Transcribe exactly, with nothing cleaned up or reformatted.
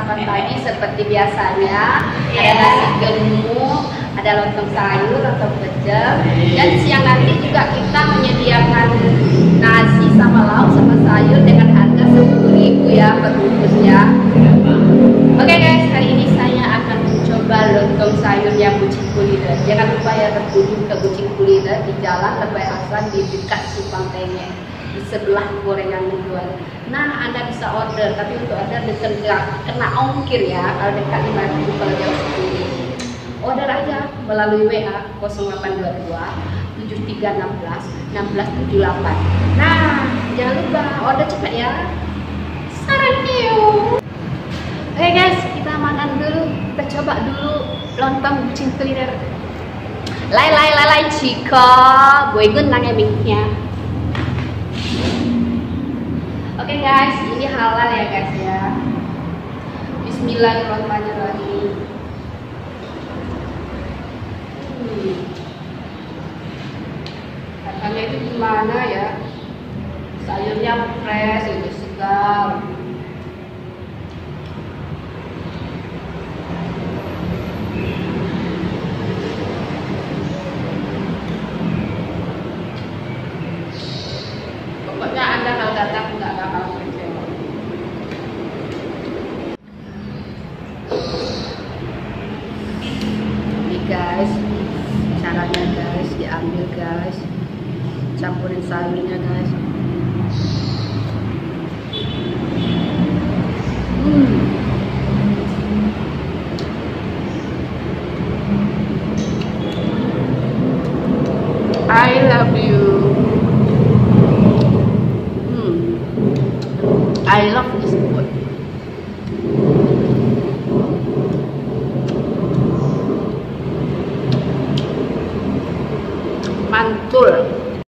sarapan pagi seperti biasanya. Ada nasi gemuk, ada lontong sayur, lontong pecel. Dan siang nanti juga kita menyediakan nasi sama lauk sama sayur dengan harga sepuluh ribu ya per bungkusnya. Oke guys, hari ini saya akan mencoba lontong sayur yang Kucing Kuliner. Jangan lupa ya terkunjung ke Kucing Kuliner di Jalan Lebay Hasan di dekat Simpang Tengek, di sebelah gorengan menjual. Nah, Anda bisa order, tapi untuk order dikena kena ongkir ya. Kalau dekat lima ribu, kalau jauh sepuluh ribu. Order aja melalui W A nol delapan dua dua tujuh tiga enam enam enam tujuh delapan. Nah, jangan lupa order cepat ya. Thank you. Oke guys, kita makan dulu. Kita coba dulu lontong Kucing Kuliner. Lai lai lai lai Cika, gue gunang ya mic-nya. Oke guys, ini halal ya guys ya. Bismillahirrahmanirrahim. Hmm. Katanya itu gimana ya? Sayurnya fresh, itu segar. Pokoknya Anda kalau datang nggak bakal kecewa. Ini guys, caranya guys, diambil guys, campurin sayurnya guys. Hmm. I love you. I love this food.